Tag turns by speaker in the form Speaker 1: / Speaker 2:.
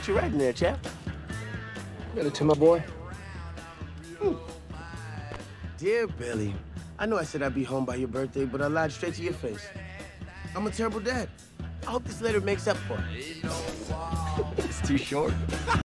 Speaker 1: What you writing there, chap?
Speaker 2: Got it to my boy.
Speaker 1: Dear Billy, I know I said I'd be home by your birthday, but I lied straight to your face. I'm a terrible dad. I hope this letter makes up for it.
Speaker 2: It's too short.